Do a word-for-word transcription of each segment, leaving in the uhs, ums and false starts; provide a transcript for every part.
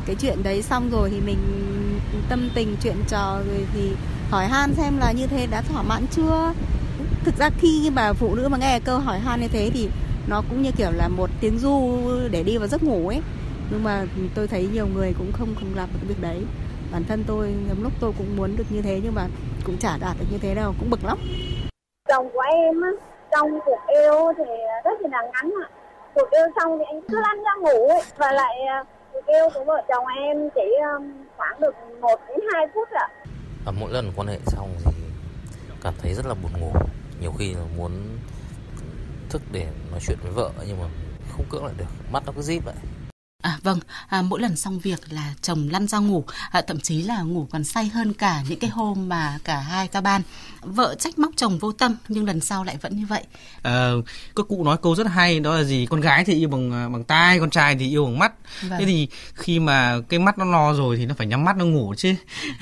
cái chuyện đấy xong rồi thì mình tâm tình chuyện trò rồi thì hỏi han xem là như thế đã thỏa mãn chưa. Thực ra khi mà phụ nữ mà nghe câu hỏi han như thế thì nó cũng như kiểu là một tiếng ru để đi vào giấc ngủ ấy. Nhưng mà tôi thấy nhiều người cũng không không làm được cái việc đấy. Bản thân tôi lắm lúc tôi cũng muốn được như thế nhưng mà cũng chả đạt được như thế đâu, cũng bực lắm. Chồng của em á, trong cuộc yêu thì rất là ngắn ạ. Cuộc yêu xong thì anh cứ lăn ra ngủ ấy. Và lại cuộc yêu của vợ chồng em chỉ khoảng được một đến hai phút ạ. À, mỗi lần quan hệ xong thì cảm thấy rất là buồn ngủ. Nhiều khi là muốn thức để nói chuyện với vợ nhưng mà không cưỡng lại được, mắt nó cứ díp lại. À vâng, à, mỗi lần xong việc là chồng lăn ra ngủ, à, thậm chí là ngủ còn say hơn cả những cái hôm mà cả hai ca ban. Vợ trách móc chồng vô tâm nhưng lần sau lại vẫn như vậy. À, các cụ nói câu rất hay, đó là gì? Con gái thì yêu bằng bằng tai, con trai thì yêu bằng mắt. Vâng. Thế thì khi mà cái mắt nó no rồi thì nó phải nhắm mắt nó ngủ chứ.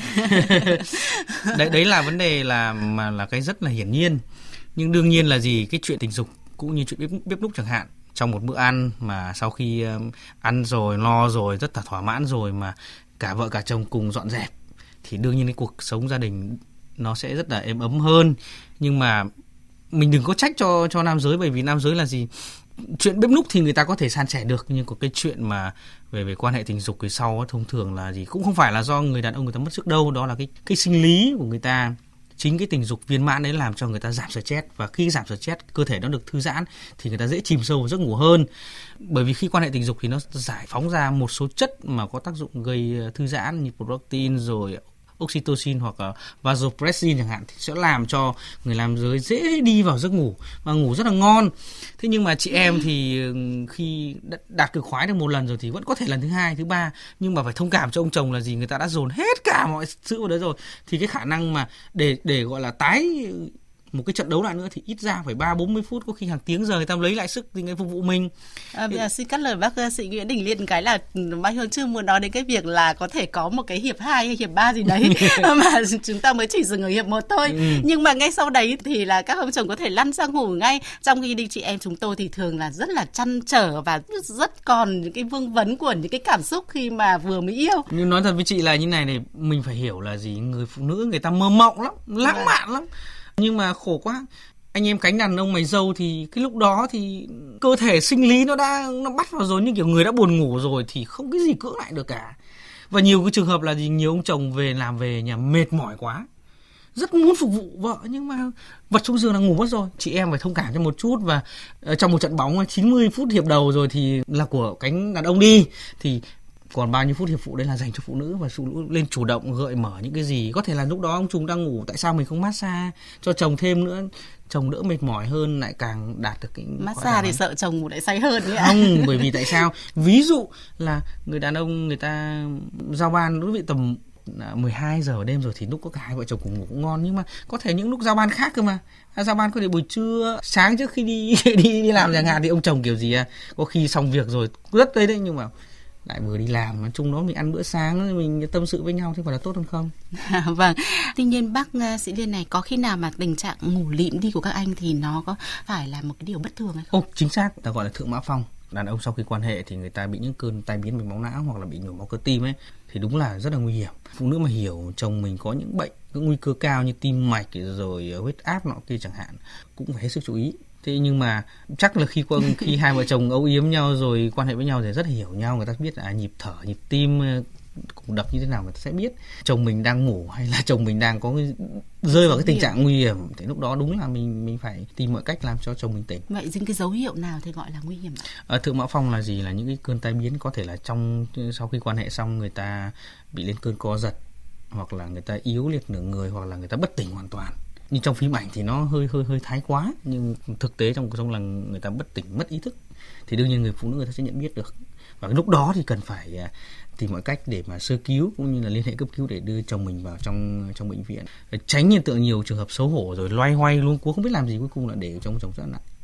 đấy đấy là vấn đề là mà là cái rất là hiển nhiên. Nhưng đương nhiên là gì? Cái chuyện tình dục cũng như chuyện bếp, bếp núc chẳng hạn. Trong một bữa ăn mà sau khi ăn rồi, no rồi, rất là thỏa mãn rồi mà cả vợ cả chồng cùng dọn dẹp thì đương nhiên cái cuộc sống gia đình nó sẽ rất là êm ấm hơn. Nhưng mà mình đừng có trách cho cho nam giới, bởi vì nam giới là gì? Chuyện bếp núc thì người ta có thể san sẻ được, nhưng có cái chuyện mà về về quan hệ tình dục thì sau thông thường là gì? Cũng không phải là do người đàn ông người ta mất sức đâu, đó là cái cái sinh lý của người ta. Chính cái tình dục viên mãn đấy làm cho người ta giảm stress, và khi giảm stress cơ thể nó được thư giãn thì người ta dễ chìm sâu vào giấc ngủ hơn. Bởi vì khi quan hệ tình dục thì nó giải phóng ra một số chất mà có tác dụng gây thư giãn như prolactin rồi oxytocin hoặc là vasopressin chẳng hạn, thì sẽ làm cho người nam giới dễ đi vào giấc ngủ và ngủ rất là ngon. Thế nhưng mà chị em thì khi đạt cực khoái được một lần rồi thì vẫn có thể lần thứ hai, thứ ba, nhưng mà phải thông cảm cho ông chồng là gì? Người ta đã dồn hết cả mọi sự vào đấy rồi, thì cái khả năng mà để để gọi là tái một cái trận đấu lại nữa thì ít ra phải ba bốn mươi phút, có khi hàng tiếng giờ người ta lấy lại sức thì người phục vụ mình. À, bây giờ xin cắt lời bác sĩ Nguyễn Đình Liên cái là bác Hương chưa muốn nói đến cái việc là có thể có một cái hiệp hai hay hiệp ba gì đấy mà chúng ta mới chỉ dừng ở hiệp một thôi. Ừ. Nhưng mà ngay sau đấy thì là các ông chồng có thể lăn ra ngủ ngay, trong khi đi chị em chúng tôi thì thường là rất là trăn trở và rất còn những cái vương vấn của những cái cảm xúc khi mà vừa mới yêu. Nhưng nói thật với chị là như này này, mình phải hiểu là gì? Người phụ nữ người ta mơ mộng lắm, lãng à. mạn lắm. Nhưng mà khổ quá, anh em cánh đàn ông mày dâu thì cái lúc đó thì cơ thể sinh lý nó đã nó bắt vào rồi, như kiểu người đã buồn ngủ rồi thì không cái gì cưỡng lại được cả. Và nhiều cái trường hợp là gì, nhiều ông chồng về làm về nhà mệt mỏi quá, rất muốn phục vụ vợ nhưng mà vật xuống giường là ngủ mất rồi. Chị em phải thông cảm cho một chút, và trong một trận bóng chín mươi phút hiệp đầu rồi thì là của cánh đàn ông đi, thì còn bao nhiêu phút hiệp phụ đấy là dành cho phụ nữ, và phụ nữ lên chủ động gợi mở những cái gì. Có thể là lúc đó ông chồng đang ngủ, tại sao mình không massage cho chồng thêm nữa, chồng đỡ mệt mỏi hơn, lại càng đạt được cái massage thì sợ chồng ngủ lại say hơn đấy ạ. Không, bởi vì tại sao? Ví dụ là người đàn ông người ta giao ban đối với tầm mười hai giờ đêm rồi thì lúc có cả hai vợ chồng cùng ngủ cũng ngon, nhưng mà có thể những lúc giao ban khác cơ mà. Giao ban có thể buổi trưa, sáng trước khi đi đi đi làm chẳng hạn thì ông chồng kiểu gì à, có khi xong việc rồi rất đấy đấy, nhưng mà lại vừa đi làm, nói chung đó mình ăn bữa sáng, mình tâm sự với nhau thì phải là tốt hơn không? À, vâng. Tuy nhiên bác sĩ Liên này, có khi nào mà tình trạng ngủ lịm đi của các anh thì nó có phải là một cái điều bất thường hay không? Ồ, chính xác, ta gọi là thượng mã phong. Đàn ông sau khi quan hệ thì người ta bị những cơn tai biến mạch máu não hoặc là bị nhồi máu cơ tim ấy, thì đúng là rất là nguy hiểm. Phụ nữ mà hiểu chồng mình có những bệnh có nguy cơ cao như tim mạch rồi huyết áp nọ kia chẳng hạn, cũng phải hết sức chú ý. Thế nhưng mà chắc là khi khi hai vợ chồng âu yếm nhau rồi quan hệ với nhau thì rất là hiểu nhau, người ta biết là nhịp thở, nhịp tim cũng đập như thế nào, người ta sẽ biết chồng mình đang ngủ hay là chồng mình đang có rơi vào cái tình trạng nguy hiểm. Thì lúc đó đúng là mình mình phải tìm mọi cách làm cho chồng mình tỉnh. Vậy những cái dấu hiệu nào thì gọi là nguy hiểm ạ? À, thượng mã phong là gì? Là những cái cơn tai biến, có thể là trong sau khi quan hệ xong người ta bị lên cơn co giật, hoặc là người ta yếu liệt nửa người, hoặc là người ta bất tỉnh hoàn toàn. Nhưng trong phim ảnh thì nó hơi hơi hơi thái quá, nhưng thực tế trong cuộc sống là người ta bất tỉnh, mất ý thức, thì đương nhiên người phụ nữ người ta sẽ nhận biết được, và lúc đó thì cần phải tìm mọi cách để mà sơ cứu cũng như là liên hệ cấp cứu để đưa chồng mình vào trong trong bệnh viện, tránh hiện tượng nhiều trường hợp xấu hổ rồi loay hoay luôn, cũng không biết làm gì, cuối cùng là để cho ông chồng rất nặng.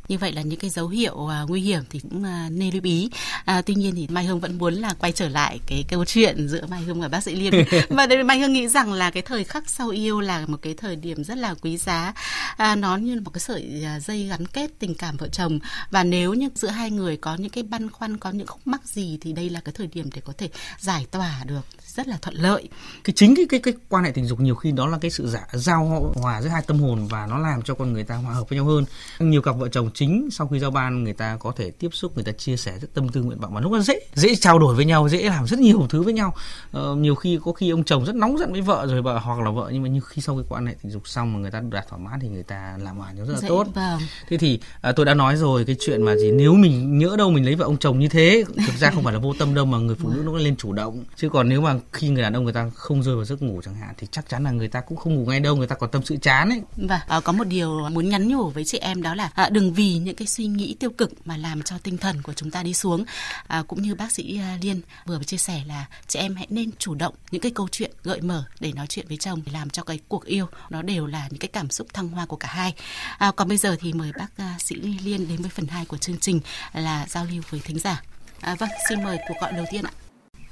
Như vậy là những cái dấu hiệu à, nguy hiểm thì cũng à, nên lưu ý. À, tuy nhiên thì Mai Hương vẫn muốn là quay trở lại cái câu chuyện giữa Mai Hương và bác sĩ Liên. Và Mai Hương nghĩ rằng là cái thời khắc sau yêu là một cái thời điểm rất là quý giá. À, nó như là một cái sợi dây gắn kết tình cảm vợ chồng. Và nếu như giữa hai người có những cái băn khoăn, có những khúc mắc gì thì đây là cái thời điểm để có thể giải tỏa được rất là thuận lợi. Cái chính cái cái cái quan hệ tình dục nhiều khi đó là cái sự giả, giao hòa giữa hai tâm hồn và nó làm cho con người ta hòa hợp với nhau hơn. Nhiều cặp vợ chồng chính sau khi giao ban người ta có thể tiếp xúc, người ta chia sẻ rất tâm tư nguyện vọng và lúc đó dễ dễ trao đổi với nhau, dễ làm rất nhiều thứ với nhau. Ờ, nhiều khi có khi ông chồng rất nóng giận với vợ rồi vợ hoặc là vợ, nhưng mà như khi sau cái quan hệ tình dục xong mà người ta đạt thỏa mãn thì người ta làm hòa nhau rất là dễ, tốt. Vâng. Thế thì à, tôi đã nói rồi cái chuyện mà gì nếu mình nhỡ đâu mình lấy vợ ông chồng như thế, thực ra không phải là vô tâm đâu mà người phụ nữ nó lên chủ động. Chứ còn nếu mà khi người đàn ông người ta không rơi vào giấc ngủ chẳng hạn thì chắc chắn là người ta cũng không ngủ ngay đâu, người ta còn tâm sự chán ấy. Và à, có một điều muốn nhắn nhủ với chị em đó là à, đừng vì những cái suy nghĩ tiêu cực mà làm cho tinh thần của chúng ta đi xuống. À, cũng như bác sĩ uh, Liên vừa chia sẻ là chị em hãy nên chủ động những cái câu chuyện gợi mở để nói chuyện với chồng, để làm cho cái cuộc yêu nó đều là những cái cảm xúc thăng hoa của cả hai. À, còn bây giờ thì mời bác uh, sĩ Liên đến với phần hai của chương trình là giao lưu với thính giả. À, vâng, xin mời cuộc gọi đầu tiên ạ.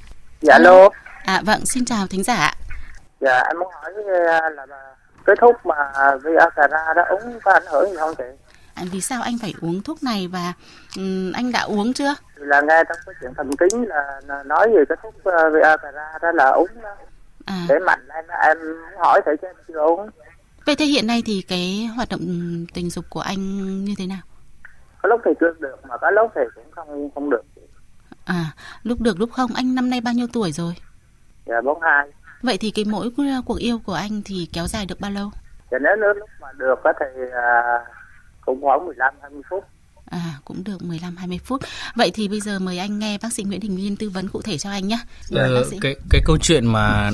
Dạ alo. À, vâng, xin chào thính giả ạ. Dạ em muốn hỏi là cái thuốc mà Viagra đó uống có ảnh hưởng gì không chị? À, vì sao anh phải uống thuốc này và um, anh đã uống chưa? Là nghe trong cái chuyện thần kinh là, là nói về cái thuốc Viagra đó là uống đó. À. Để mạnh lên em hỏi thử cho em chưa uống. Vậy thế hiện nay thì cái hoạt động tình dục của anh như thế nào? Có lúc thì chưa được mà có lúc thì cũng không không được. À, lúc được lúc không. Anh năm nay bao nhiêu tuổi rồi? Dạ bốn mươi hai. Vậy thì cái mỗi cuộc yêu của anh thì kéo dài được bao lâu? Dạ nếu, nếu lúc mà được thì à, cũng khoảng mười lăm hai mươi phút. À, cũng được mười lăm hai mươi phút. Vậy thì bây giờ mời anh nghe bác sĩ Nguyễn Đình Liên tư vấn cụ thể cho anh nhé. Ờ, cái cái câu chuyện mà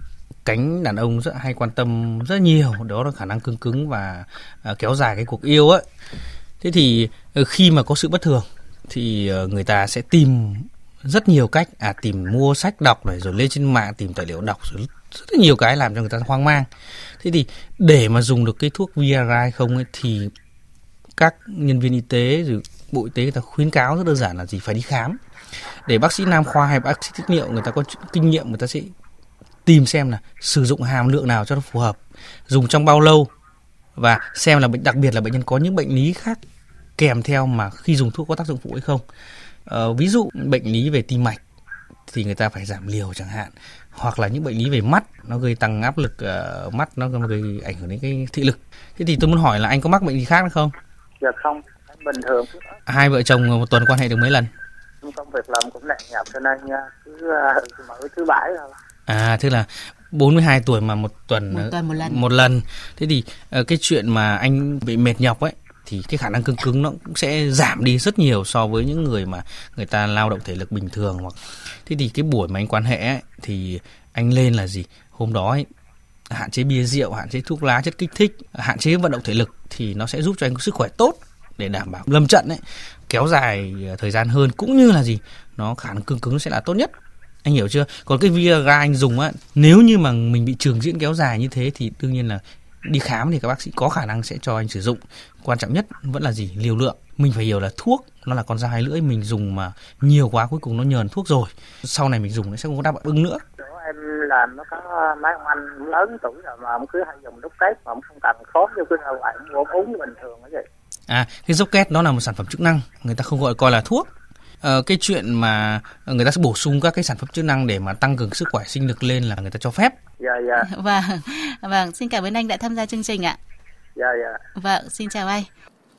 cánh đàn ông rất hay quan tâm rất nhiều đó là khả năng cương cứng và à, kéo dài cái cuộc yêu ấy. Thế thì khi mà có sự bất thường thì người ta sẽ tìm rất nhiều cách, à tìm mua sách đọc này, rồi lên trên mạng tìm tài liệu đọc, rồi rất là nhiều cái làm cho người ta hoang mang. Thế thì để mà dùng được cái thuốc Viagra hay không ấy, thì các nhân viên y tế rồi Bộ Y tế người ta khuyến cáo rất đơn giản là gì, phải đi khám. Để bác sĩ nam khoa hay bác sĩ tiết niệu người ta có kinh nghiệm, người ta sẽ tìm xem là sử dụng hàm lượng nào cho nó phù hợp, dùng trong bao lâu, và xem là bệnh, đặc biệt là bệnh nhân có những bệnh lý khác kèm theo mà khi dùng thuốc có tác dụng phụ hay không. Ờ, ví dụ bệnh lý về tim mạch thì người ta phải giảm liều chẳng hạn, hoặc là những bệnh lý về mắt nó gây tăng áp lực uh, mắt, nó gây ảnh hưởng đến cái thị lực. Thế thì tôi muốn hỏi là anh có mắc bệnh gì khác hay không? Dạ không, em bình thường. Hai vợ chồng một tuần quan hệ được mấy lần? Công việc làm cũng nặng nhọc cho nên cứ uh, mỗi thứ bảy thôi. À, tức là bốn mươi hai tuổi mà một tuần một, tuần một lần. Một lần. Thế thì uh, cái chuyện mà anh bị mệt nhọc ấy thì cái khả năng cương cứng nó cũng sẽ giảm đi rất nhiều so với những người mà người ta lao động thể lực bình thường. Hoặc thế thì cái buổi mà anh quan hệ ấy, thì anh lên là gì, hôm đó ấy, hạn chế bia rượu, hạn chế thuốc lá, chất kích thích, hạn chế vận động thể lực thì nó sẽ giúp cho anh có sức khỏe tốt để đảm bảo lâm trận ấy kéo dài thời gian hơn, cũng như là gì, nó khả năng cương cứng nó sẽ là tốt nhất. Anh hiểu chưa? Còn cái Viagra anh dùng á, nếu như mà mình bị trường diễn kéo dài như thế thì đương nhiên là đi khám thì các bác sĩ có khả năng sẽ cho anh sử dụng. Quan trọng nhất vẫn là gì? Liều lượng. Mình phải hiểu là thuốc nó là con dao hai lưỡi, mình dùng mà nhiều quá cuối cùng nó nhờn thuốc rồi, sau này mình dùng nó sẽ không có đáp ứng nữa. Em làm nó có mấy ông anh lớn tuổi rồi mà ông cứ hay dùng đúc kết mà ông không cần khóm vô cái nào vậy, ông uống như bình thường như vậy. À, cái dốc két nó là một sản phẩm chức năng, người ta không gọi coi là thuốc. Ờ, cái chuyện mà người ta sẽ bổ sung các cái sản phẩm chức năng để mà tăng cường sức khỏe sinh lực lên là người ta cho phép. Dạ dạ. Vâng, vâng, xin cảm ơn anh đã tham gia chương trình ạ. Dạ dạ. Vâng, xin chào anh.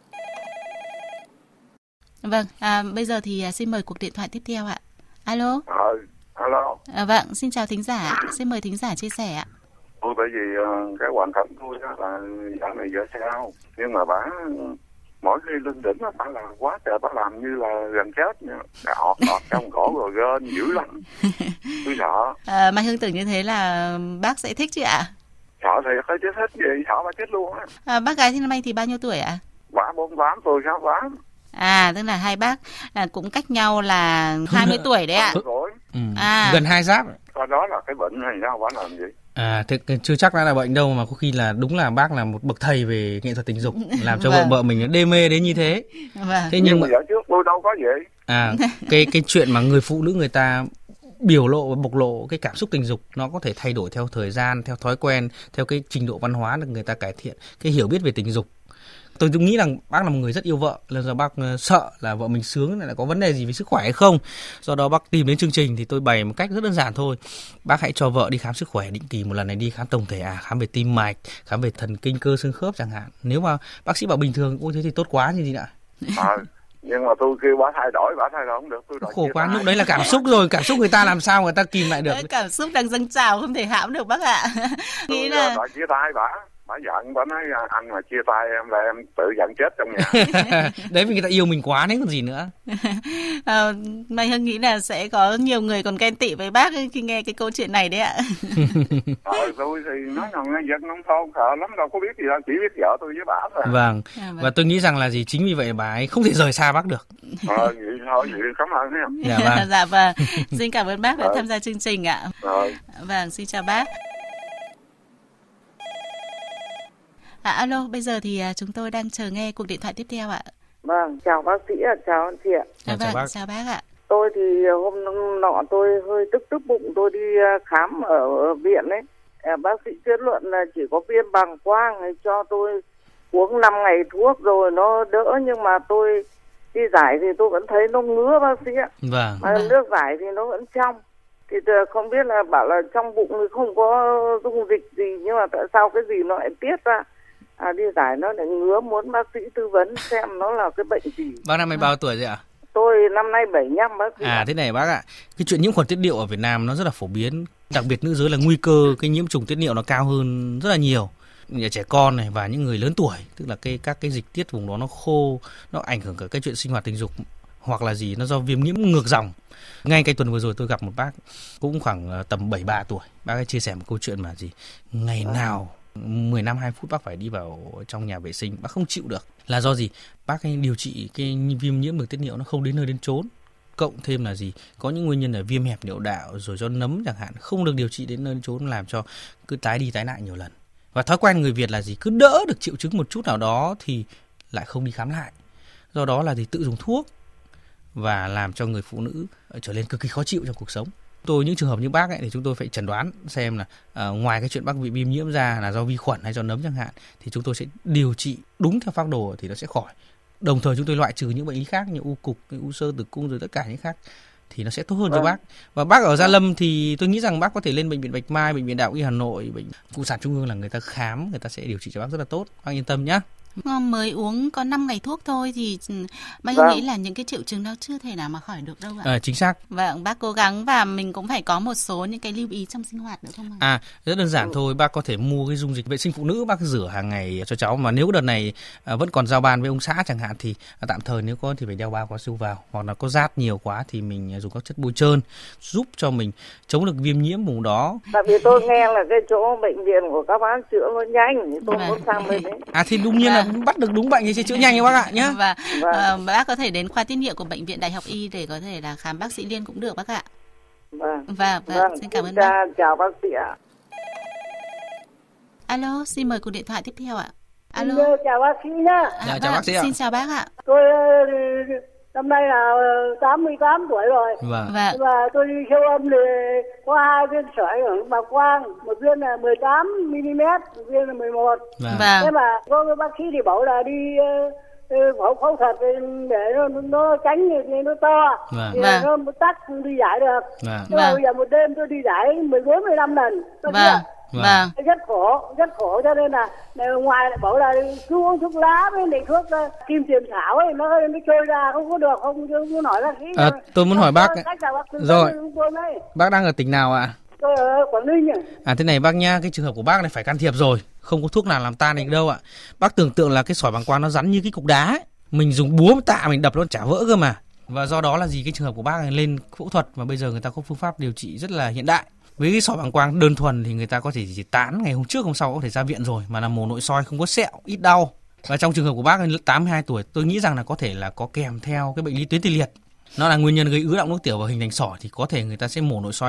Vâng, à, bây giờ thì xin mời cuộc điện thoại tiếp theo ạ. Alo. Ờ, alo. À, vâng, xin chào thính giả. Xin mời thính giả chia sẻ ạ. Ôi, bởi vì uh, cái hoàn cảnh tôi đó là dạo này vợ sao, nhưng mà bà mỗi khi lên đỉnh bà làm quá trời, bà làm như là gần chết nha, ọt ọt trong cổ rồi gên dữ lắm, tôi sợ. À, Mai Hương tưởng như thế là bác sẽ thích chứ ạ? Sợ thì hơi chết hết gì, sợ bà chết luôn á. À, bác gái thì năm nay thì bao nhiêu tuổi ạ? Bà bốn mươi tám, tôi sáu mươi tám. À, tức là hai bác là cũng cách nhau là hai mươi tuổi đấy ạ. Ừ. À. Gần hai giáp. Coi đó là cái bệnh hay sao bà làm gì? À, thế chưa chắc đã là bệnh đâu, mà có khi là đúng là bác là một bậc thầy về nghệ thuật tình dục, làm cho vâng. vợ vợ mình đê mê đến như thế. Vâng. Thế nhưng mà trước tôi đâu có vậy. À, cái cái chuyện mà người phụ nữ người ta biểu lộ và bộc lộ cái cảm xúc tình dục nó có thể thay đổi theo thời gian, theo thói quen, theo cái trình độ văn hóa được người ta cải thiện, cái hiểu biết về tình dục. Tôi cũng nghĩ rằng bác là một người rất yêu vợ, là do bác sợ là vợ mình sướng lại có vấn đề gì về sức khỏe hay không. Do đó bác tìm đến chương trình thì tôi bày một cách rất đơn giản thôi. Bác hãy cho vợ đi khám sức khỏe định kỳ một lần này, đi khám tổng thể, à khám về tim mạch, khám về thần kinh cơ xương khớp chẳng hạn. Nếu mà bác sĩ bảo bình thường cũng thế thì tốt quá như gì ạ. À, nhưng mà tôi kêu bà thay đổi, bà thay đổi không được. Tôi khổ quá, lúc đấy là cảm xúc rồi, cảm xúc người ta làm sao người ta kìm lại được. Cảm xúc đang dâng trào không thể hãm được bác ạ. Nghĩ là bà chia tay bà. Bà giận, bà nói anh mà chia tay em là em tự giận chết trong nhà. Đấy vì người ta yêu mình quá đấy còn gì nữa. À, Mai Hương nghĩ là sẽ có nhiều người còn ghen tị với bác khi nghe cái câu chuyện này đấy ạ. Ờ, tôi thì nói rằng giận nông thôn sợ lắm, đâu có biết gì đâu, chỉ biết vợ tôi với bà thôi. Vâng. À, vâng, và tôi nghĩ rằng là gì chính vì vậy bà ấy không thể rời xa bác được. Ờ, vậy thôi, vậy cảm ơn em. Dạ vâng. Dạ vâng. Xin cảm ơn bác đã tham gia chương trình ạ. Rồi. Vâng, xin chào bác. À, alo, bây giờ thì chúng tôi đang chờ nghe cuộc điện thoại tiếp theo ạ. Vâng, chào bác sĩ ạ, chào anh chị ạ. À, vâng, chào bác. Chào bác ạ. Tôi thì hôm nọ tôi hơi tức tức bụng, tôi đi khám ở viện ấy. Bác sĩ kết luận là chỉ có viêm bàng quang, cho tôi uống năm ngày thuốc rồi nó đỡ, nhưng mà tôi đi giải thì tôi vẫn thấy nó ngứa bác sĩ ạ. Vâng. Mà nước giải thì nó vẫn trong. Thì không biết là bảo là trong bụng thì không có dung dịch gì, nhưng mà tại sao cái gì nó lại tiết ra. À, đi giải nó lại ngứa, muốn bác sĩ tư vấn xem nó là cái bệnh gì. Bác năm nay bao tuổi rồi ạ? Tôi năm nay bảy mươi lăm bác sĩ. À, thế này bác ạ, cái chuyện nhiễm khuẩn tiết niệu ở Việt Nam nó rất là phổ biến, đặc biệt nữ giới là nguy cơ cái nhiễm trùng tiết niệu nó cao hơn rất là nhiều. Nhà trẻ con này và những người lớn tuổi, tức là cái các cái dịch tiết vùng đó nó khô, nó ảnh hưởng cả cái chuyện sinh hoạt tình dục, hoặc là gì nó do viêm nhiễm ngược dòng. Ngay cái tuần vừa rồi tôi gặp một bác cũng khoảng tầm bảy mươi ba tuổi, bác ấy chia sẻ một câu chuyện mà gì ngày à. nào mười lăm hai phút bác phải đi vào trong nhà vệ sinh, bác không chịu được. Là do gì? Bác ấy điều trị cái viêm nhiễm đường tiết niệu nó không đến nơi đến chốn. Cộng thêm là gì? Có những nguyên nhân là viêm hẹp niệu đạo rồi do nấm chẳng hạn, không được điều trị đến nơi đến chốn, làm cho cứ tái đi tái lại nhiều lần. Và thói quen người Việt là gì? Cứ đỡ được triệu chứng một chút nào đó thì lại không đi khám lại. Do đó là gì? Tự dùng thuốc và làm cho người phụ nữ trở nên cực kỳ khó chịu trong cuộc sống. Tôi những trường hợp như bác ấy thì chúng tôi phải chẩn đoán xem là uh, ngoài cái chuyện bác bị viêm nhiễm ra là do vi khuẩn hay do nấm chẳng hạn, thì chúng tôi sẽ điều trị đúng theo phác đồ thì nó sẽ khỏi. Đồng thời chúng tôi loại trừ những bệnh lý khác như u cục, u xơ tử cung rồi tất cả những khác thì nó sẽ tốt hơn vâng. cho bác. Và bác ở Gia Lâm thì tôi nghĩ rằng bác có thể lên bệnh viện Bạch Mai, bệnh viện Đại học Y Hà Nội, bệnh Phụ sản Trung ương là người ta khám, người ta sẽ điều trị cho bác rất là tốt. Bác yên tâm nhé. Mới uống có năm ngày thuốc thôi thì Mai Hương nghĩ là những cái triệu chứng đó chưa thể nào mà khỏi được đâu ạ. À, chính xác. Vâng, bác cố gắng và mình cũng phải có một số những cái lưu ý trong sinh hoạt nữa không ạ? À, rất đơn giản thôi, bác có thể mua cái dung dịch vệ sinh phụ nữ bác rửa hàng ngày cho cháu, mà nếu đợt này à, vẫn còn giao ban với ông xã chẳng hạn thì à, tạm thời nếu có thì phải đeo bao cao su vào, hoặc là có rát nhiều quá thì mình dùng các chất bôi trơn giúp cho mình chống được viêm nhiễm vùng đó. Tại vì tôi nghe là cái chỗ bệnh viện của các bác chữa nó nhanh thì tôi vâng. muốn sang bên đấy. À thì đúng nhiên là bắt được đúng bệnh thì sẽ chữa nhanh nha bác ạ nhé. Và vâng. uh, bác có thể đến khoa tiết niệu của bệnh viện Đại học Y để có thể là khám bác sĩ Liên cũng được bác ạ. Vâng. Và, và vâng. xin cảm ơn Chào, bác. chào bác sĩ ạ. Alo, xin mời cuộc điện thoại tiếp theo ạ. Alo. Chào bác sĩ nhá. À, dạ, chào bác sĩ ạ. Xin chào bác ạ. Tôi năm nay là tám mươi tám tuổi rồi. Vâng. Và tôi đi siêu âm thì có hai viên sỏi ở bàng quang, một viên là mười tám mi-li-mét, một viên là mười một. Vâng. Thế mà có bác sĩ thì bảo là đi phẫu phẫu thuật để nó, nó tránh thì nó to, vâng. thì vâng. nó tắt đi giải được. Vâng. Nhưng mà bây giờ một đêm tôi đi giải mười bốn mười lăm lần. Vâng. Vâng. Vâng. Rất khổ, rất khổ, cho nên là ngoài lại bảo là cứ uống thuốc lá với lại thuốc uh, kim tiền thảo ấy, nó nó trôi ra không có được, không không nói là cái. À, tôi muốn hỏi bác, bác rồi, bác đang ở tỉnh nào ạ? À? Tôi ở Quảng Ninh. À thế này bác nha, cái trường hợp của bác này phải can thiệp rồi, không có thuốc nào làm tan được đâu ạ. Bác tưởng tượng là cái sỏi bàng quang nó rắn như cái cục đá ấy. Mình dùng búa tạ mình đập nó chả vỡ cơ mà. Và do đó là gì, cái trường hợp của bác này lên phẫu thuật và bây giờ người ta có phương pháp điều trị rất là hiện đại. Với cái sỏi bàng quang đơn thuần thì người ta có thể chỉ tán ngày hôm trước hôm sau có thể ra viện rồi, mà là mổ nội soi không có sẹo, ít đau. Và trong trường hợp của bác ấy tám mươi hai tuổi, tôi nghĩ rằng là có thể là có kèm theo cái bệnh lý tuyến tiền liệt. Nó là nguyên nhân gây ứ đọng nước tiểu và hình thành sỏi thì có thể người ta sẽ mổ nội soi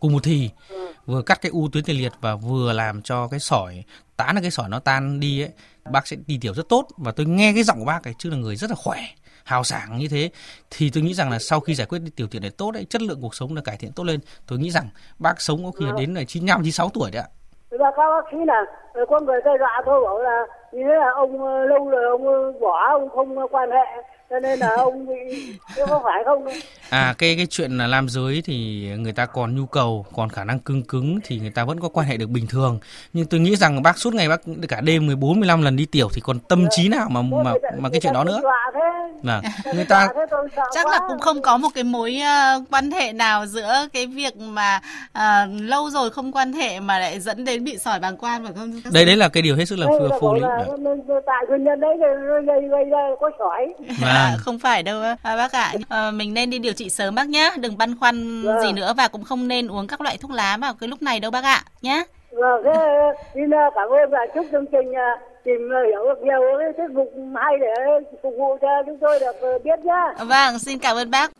cùng một thì, vừa cắt cái u tuyến tiền liệt và vừa làm cho cái sỏi tán cái sỏi nó tan đi ấy, bác sẽ đi tiểu rất tốt. Và tôi nghe cái giọng của bác ấy chứ là người rất là khỏe, hào sảng như thế, thì tôi nghĩ rằng là sau khi giải quyết tiểu tiện này tốt đấy, chất lượng cuộc sống là cải thiện tốt lên. Tôi nghĩ rằng bác sống có khi là đến là chín mươi lăm, chín mươi sáu tuổi đấy ạ. Các bác sĩ là có người ta dọa tôi bảo là như thế là ông lâu rồi ông bỏ, ông không quan hệ, cho nên là ông bị, chứ có phải không? À cái cái chuyện là nam giới thì người ta còn nhu cầu, còn khả năng cương cứng thì người ta vẫn có quan hệ được bình thường. Nhưng tôi nghĩ rằng bác suốt ngày bác cả đêm mười bốn, mười lăm lần đi tiểu thì còn tâm trí nào mà mà mà cái chuyện đó nữa. Là người ta chắc là cũng không có một cái mối uh, quan hệ nào giữa cái việc mà uh, lâu rồi không quan hệ mà lại dẫn đến bị sỏi bàng quang phải không? Đấy đấy là cái điều hết sức là vô lý. Tại nguyên nhân đấy gây gây ra có sỏi. À, không phải đâu à, bác ạ. À, mình nên đi điều trị sớm bác nhé, đừng băn khoăn vâng. gì nữa và cũng không nên uống các loại thuốc lá vào cái lúc này đâu bác ạ nhé. Vâng, thế xin cảm ơn và chúc chương trình tìm hiểu được nhiều cái tiết mục hay để phục vụ cho chúng tôi được biết nhé. Vâng, xin cảm ơn bác.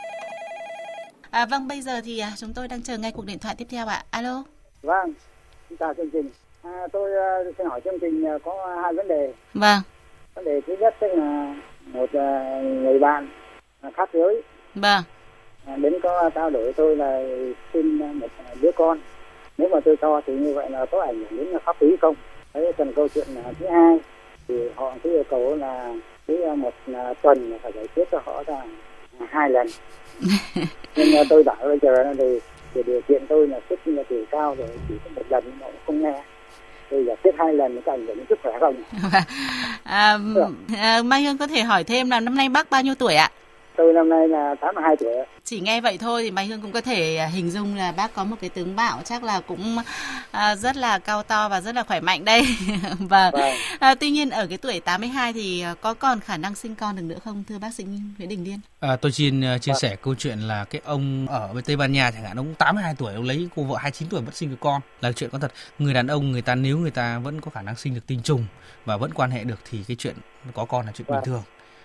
À, vâng, bây giờ thì chúng tôi đang chờ ngay cuộc điện thoại tiếp theo ạ. Alo. Vâng, xin chào chương trình. À, tôi uh, xin hỏi chương trình uh, có hai vấn đề. Vâng. Vấn đề thứ nhất tức là một uh, người bạn uh, khác giới. Vâng. À, đến có trao đổi tôi là xin một đứa con. Nếu mà tôi cho thì như vậy là có ảnh hưởng đến pháp lý không? Đấy, cần câu chuyện là thứ hai thì họ cứ yêu cầu là cứ một uh, tuần phải giải quyết cho họ là hai lần. Nhưng uh, tôi bảo bây giờ là thì, thì điều kiện tôi là sức là tuổi cao rồi, chỉ có một lần mà không nghe. Tôi giải quyết hai lần có ảnh hưởng đến sức khỏe không? À, à, Mai Hương có thể hỏi thêm là năm nay bác bao nhiêu tuổi ạ? Tôi năm nay là tám mươi hai tuổi. Chỉ nghe vậy thôi thì Mai Hương cũng có thể hình dung là bác có một cái tướng mạo chắc là cũng à, rất là cao to và rất là khỏe mạnh đây. Và vâng. à, tuy nhiên ở cái tuổi tám mươi hai thì có còn khả năng sinh con được nữa không thưa bác sĩ Nguyễn Đình Liên? À, tôi xin uh, chia vâng. sẻ câu chuyện là cái ông ở bên Tây Ban Nha chẳng hạn, ông tám mươi hai tuổi ông lấy cô vợ hai mươi chín tuổi vẫn sinh được con, là chuyện có thật. Người đàn ông người ta nếu người ta vẫn có khả năng sinh được tinh trùng và vẫn quan hệ được thì cái chuyện có con là chuyện vâng. bình thường.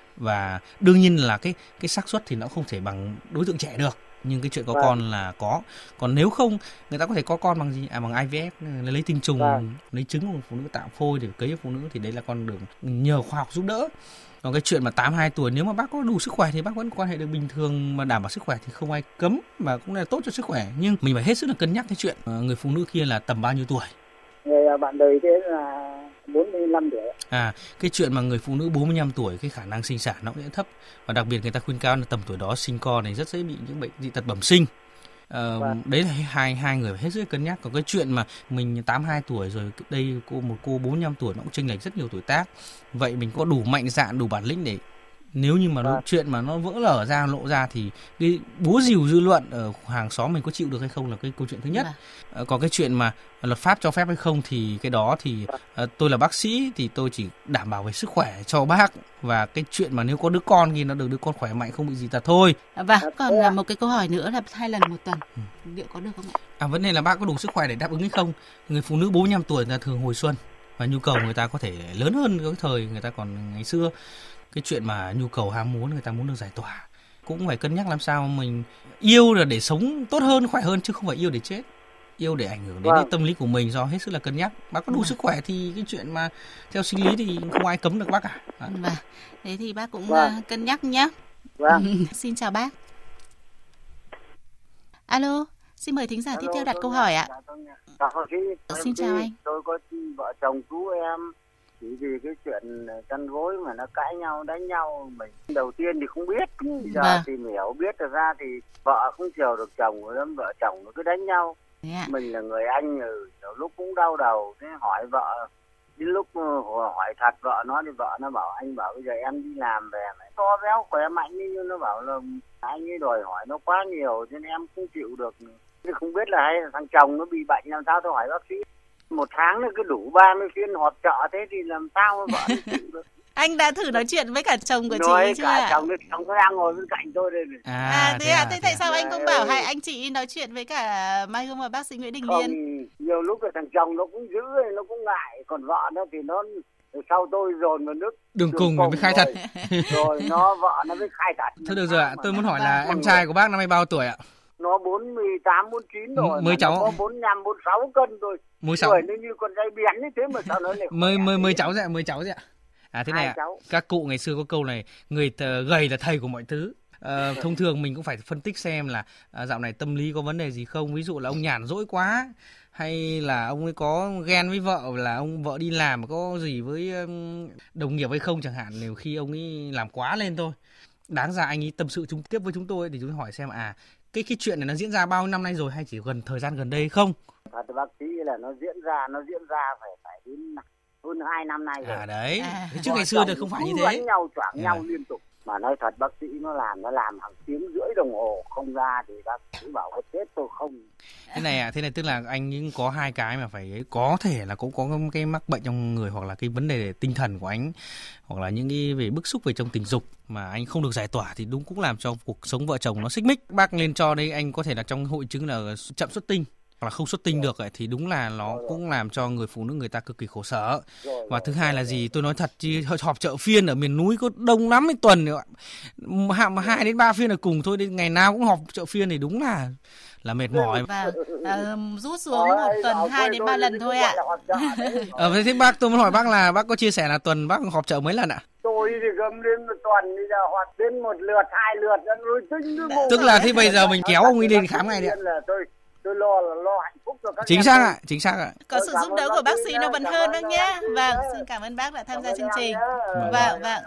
Và đương nhiên là cái cái xác suất thì nó không thể bằng đối tượng trẻ được, nhưng cái chuyện có vâng. con là có. Còn nếu không, người ta có thể có con bằng gì? À, bằng i vê ép, lấy tinh trùng, vâng. lấy trứng của phụ nữ tạo phôi để cấy cho phụ nữ, thì đấy là con đường nhờ khoa học giúp đỡ. Còn cái chuyện mà tám mươi hai tuổi nếu mà bác có đủ sức khỏe thì bác vẫn quan hệ được bình thường mà đảm bảo sức khỏe thì không ai cấm, mà cũng là tốt cho sức khỏe. Nhưng mình phải hết sức là cân nhắc cái chuyện người phụ nữ kia là tầm bao nhiêu tuổi. Người bạn đời thế là bốn mươi lăm tuổi. À, cái chuyện mà người phụ nữ bốn mươi lăm tuổi cái khả năng sinh sản nó cũng sẽ thấp, và đặc biệt người ta khuyên cáo là tầm tuổi đó sinh con này rất dễ bị những bệnh dị tật bẩm sinh. À, vâng. Đấy là hai hai người phải hết sức cân nhắc. Còn cái chuyện mà mình tám mươi hai tuổi rồi đây cô một cô bốn mươi lăm tuổi nó cũng chênh lệch rất nhiều tuổi tác. Vậy mình có đủ mạnh dạn, đủ bản lĩnh để nếu như mà vâng. chuyện mà nó vỡ lở ra, lộ ra thì cái búa rìu dư luận ở hàng xóm mình có chịu được hay không là cái câu chuyện thứ nhất. Vâng. À, còn cái chuyện mà luật pháp cho phép hay không thì cái đó thì à, tôi là bác sĩ thì tôi chỉ đảm bảo về sức khỏe cho bác, và cái chuyện mà nếu có đứa con thì nó được đứa con khỏe mạnh không bị gì tật thôi. Và còn là một cái câu hỏi nữa là hai lần một tuần ừ. liệu có được không ạ? À, vấn đề là bác có đủ sức khỏe để đáp ứng hay không. Người phụ nữ bốn mươi lăm tuổi là thường hồi xuân và nhu cầu người ta có thể lớn hơn cái thời người ta còn ngày xưa. Cái chuyện mà nhu cầu ham muốn người ta muốn được giải tỏa cũng phải cân nhắc làm sao mình yêu là để sống tốt hơn, khỏe hơn, chứ không phải yêu để chết, yêu để ảnh hưởng đến vâng. cái tâm lý của mình, do hết sức là cân nhắc. Bác có đủ vâng. sức khỏe thì cái chuyện mà theo sinh lý thì không ai cấm được bác cả. Vâng. Thế thì bác cũng vâng. cân nhắc nhé. Vâng. Xin chào bác. Alo, xin mời thính giả Alo, tiếp theo đặt câu hỏi ạ. Chào Xin chào anh. Tôi có vợ chồng chú em chỉ vì cái chuyện chăn gối mà nó cãi nhau, đánh nhau. Mình đầu tiên thì không biết, giờ vâng. tìm hiểu biết được ra thì vợ không chiều được chồng, rồi vợ chồng nó cứ đánh nhau. Yeah. Mình là người anh rồi, lúc cũng đau đầu, thế hỏi vợ, đến lúc hỏi thật vợ nó thì vợ nó bảo anh bảo bây giờ em đi làm về mày to béo khỏe mạnh, nhưng nó bảo là anh ấy đòi hỏi nó quá nhiều cho nên em không chịu được. Không biết là hay là thằng chồng nó bị bệnh làm sao, tôi hỏi bác sĩ. Một tháng nó cứ đủ ba mươi phiên họp chợ, thế thì làm sao mà vợ nó chịu được. Anh đã thử nói chuyện với cả chồng của nói chị chưa cả ạ? Chồng nó chồng nó đang ngồi bên cạnh tôi đây này. À, à thế, thế à, thế tại sao anh không bảo hai anh chị nói chuyện với cả Mai Hương và bác sĩ Nguyễn Đình Liên? Không, nhiều lúc là thằng chồng nó cũng giữ, nó cũng ngại, còn vợ nó thì nó sau tôi dồn vào nước đường cùng mới khai thật. Rồi nó vợ nó mới khai thật. Thôi được rồi ạ, tôi muốn hỏi là em trai của bác năm nay bao tuổi ạ? nó bốn mươi tám, bốn mươi chín rồi. Mới cháu có bốn mươi lăm, bốn mươi sáu cân rồi. Mới sáu. Người nó như con dây biển như thế mà sao nó lại mới mới mới cháu ạ, mới cháu ạ. À thế này ạ, cháu. Các cụ ngày xưa có câu này, người gầy là thầy của mọi thứ. À, thông thường mình cũng phải phân tích xem là à, dạo này tâm lý có vấn đề gì không. Ví dụ là ông nhàn rỗi quá, hay là ông ấy có ghen với vợ, là ông vợ đi làm có gì với um, đồng nghiệp hay không chẳng hạn. Nếu khi ông ấy làm quá lên thôi. Đáng ra anh ấy tâm sự chung tiếp với chúng tôi thì chúng tôi hỏi xem à cái cái chuyện này nó diễn ra bao nhiêu năm nay rồi hay chỉ gần thời gian gần đây không? Thật bác sĩ là nó diễn ra nó diễn ra phải phải đến hơn hai năm nay rồi. À đấy, à. Chứ ngày xưa thì không phải như thế. Đánh nhau choảng à. nhau liên tục. Mà nói thật bác sĩ nó làm nó làm hàng tiếng rưỡi đồng hồ không ra thì bác sĩ bảo có chết tôi không. Thế này à, thế này tức là anh nhưng có hai cái mà phải có thể là cũng có cái mắc bệnh trong người, hoặc là cái vấn đề tinh thần của anh, hoặc là những cái về bức xúc về trong tình dục mà anh không được giải tỏa thì đúng cũng làm cho cuộc sống vợ chồng nó xích mích. Bác lên cho đây anh có thể là trong hội chứng là chậm xuất tinh hoặc là không xuất tinh được ấy, thì đúng là nó cũng làm cho người phụ nữ người ta cực kỳ khổ sở. Và thứ hai là gì, tôi nói thật chứ họp chợ phiên ở miền núi có đông lắm mấy tuần nữa, hai đến ba phiên là cùng thôi, đến ngày nào cũng họp chợ phiên thì đúng là là mệt mỏi. Và uh, rút xuống một tuần hai đến ba lần thôi ạ. Ờ thế bác tôi muốn hỏi bác là bác có chia sẻ là tuần bác họp chợ mấy lần ạ? Tôi thì gầm đến một tuần bây giờ họp đến một lượt hai lượt rồi tính cái Tức là thế bây giờ mình kéo ông ấy đến khám ngay đi ạ. Tôi tôi lo là lo hạnh phúc cho các chính xác ạ, chính xác ạ. Có sự giúp đỡ của bác sĩ nó vẫn hơn đó nhé. Vâng, xin cảm ơn bác đã tham gia chương trình. Vâng, vâng.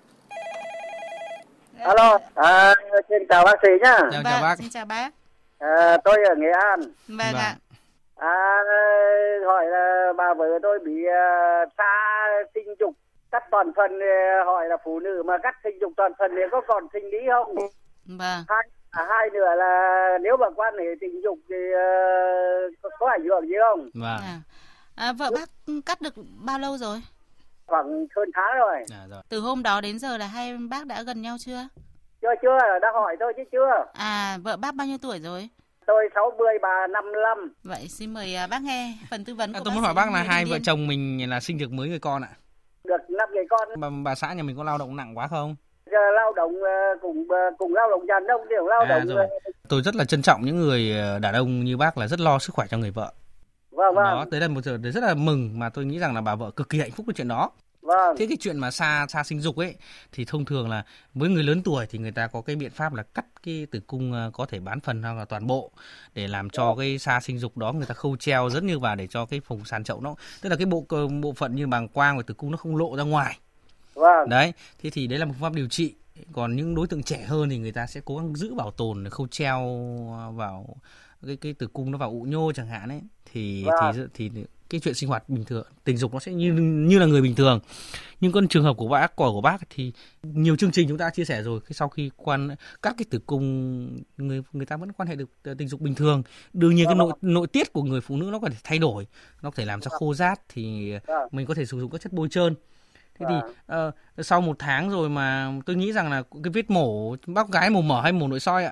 Alo, à, xin chào bác sĩ nhá. Chào, chào bác. Xin chào bác. À, tôi ở Nghệ An. Vâng ạ. À, hỏi là bà vợ tôi bị uh, xa sinh dục cắt toàn phần, hỏi là phụ nữ mà cắt sinh dục toàn phần thì có còn sinh lý không? Vâng. Hai, à, hai nữa là nếu mà quan hệ tình dục thì uh, có, có ảnh hưởng gì không? Vâng. À. À, vợ bác cắt được bao lâu rồi? Khoảng hơn tháng rồi. À, rồi. Từ hôm đó đến giờ là hai bác đã gần nhau chưa? Chưa chưa, đã hỏi thôi chứ chưa. À, vợ bác bao nhiêu tuổi rồi? Tôi sáu mươi, bà năm mươi lăm. Vậy xin mời bác nghe phần tư vấn của à, bác. Tôi muốn hỏi bác là hai vợ chồng mình là sinh được mấy người con ạ? Được năm người con. Bà, bà xã nhà mình có lao động nặng quá không? Giờ lao động cùng cùng lao động đàn ông đều lao à, động. Rồi. Tôi rất là trân trọng những người đàn ông như bác là rất lo sức khỏe cho người vợ. Vâng vâng. Đó, đấy là một điều rất là mừng mà tôi nghĩ rằng là bà vợ cực kỳ hạnh phúc với chuyện đó. Vâng. Thế cái chuyện mà xa xa sinh dục ấy thì thông thường là với người lớn tuổi thì người ta có cái biện pháp là cắt cái tử cung có thể bán phần hoặc là toàn bộ để làm cho cái xa sinh dục đó người ta khâu treo rất như vào để cho cái vùng sàn chậu nó, tức là cái bộ bộ phận như bàng quang và tử cung nó không lộ ra ngoài. Vâng. Đấy, thế thì đấy là một phương pháp điều trị. Còn những đối tượng trẻ hơn thì người ta sẽ cố gắng giữ bảo tồn để khâu treo vào cái cái tử cung nó vào ụ nhô chẳng hạn ấy, thì vâng. thì thì cái chuyện sinh hoạt bình thường tình dục nó sẽ như như là người bình thường. Nhưng con trường hợp của bác của của bác thì nhiều chương trình chúng ta chia sẻ rồi, cái sau khi quan các cái tử cung người người ta vẫn quan hệ được tình dục bình thường. Đương nhiên cái nội nội tiết của người phụ nữ nó có thể thay đổi, nó có thể làm cho khô rát thì mình có thể sử dụng các chất bôi trơn. Thế thì uh, sau một tháng rồi mà tôi nghĩ rằng là cái vết mổ bác gái mổ mở hay mổ nội soi ạ?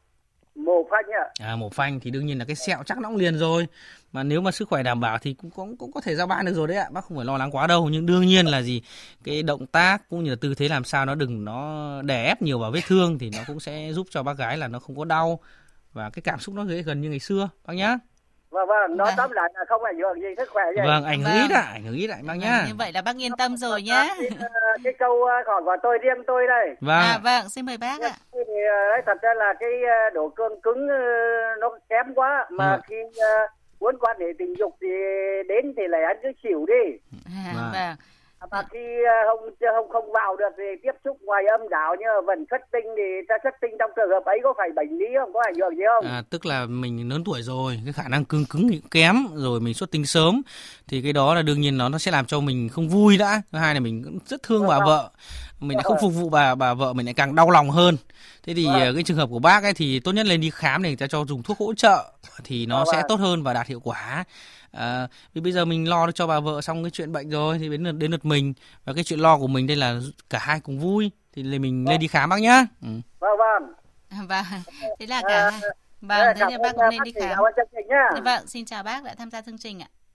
Mổ phanh ạ. À, mổ phanh thì đương nhiên là cái sẹo chắc nó cũng liền rồi. Mà nếu mà sức khỏe đảm bảo thì cũng cũng, cũng có thể ra ban được rồi đấy ạ. Bác không phải lo lắng quá đâu. Nhưng đương nhiên là gì, cái động tác cũng như là tư thế làm sao nó đừng nó đè ép nhiều vào vết thương thì nó cũng sẽ giúp cho bác gái là nó không có đau và cái cảm xúc nó gần như ngày xưa bác nhá. Vâng vâng, nói tóm lại là không ảnh hưởng gì sức khỏe vậy. Vâng, ảnh hưởng ít ạ, ảnh hưởng ít ạ bác nhá. Như vậy là bác yên tâm rồi nhá. Cái, cái câu hỏi của tôi riêng tôi đây. Vâng. À vâng, xin mời bác ạ. Thì thật ra là cái độ cương cứng nó kém quá mà ừ. khi muốn quan hệ tình dục thì đến thì lại ăn cứ xỉu đi. À, vâng. vâng. Mà khi không không không vào được thì tiếp xúc ngoài âm đạo như vẫn xuất tinh thì ta xuất tinh trong trường hợp ấy có phải bệnh lý không, có ảnh hưởng gì không? À, tức là mình lớn tuổi rồi, cái khả năng cương cứng kém rồi mình xuất tinh sớm thì cái đó là đương nhiên nó nó sẽ làm cho mình không vui đã. Thứ hai là mình cũng rất thương bà vợ, mình lại không phục vụ bà bà vợ mình lại càng đau lòng hơn. Thế thì cái trường hợp của bác ấy thì tốt nhất lên đi khám để người ta cho dùng thuốc hỗ trợ thì nó sẽ tốt hơn và đạt hiệu quả. À, vì bây giờ mình lo cho bà vợ xong cái chuyện bệnh rồi thì đến lượt đến lượt mình, và cái chuyện lo của mình đây là cả hai cùng vui thì lên mình lên đi khám bác nhá. Ừ. Vâng vâng. Vâng, thế là cả vâng, thế thì bác cũng nên đi khám. Vâng, xin chào bác đã tham gia chương trình ạ.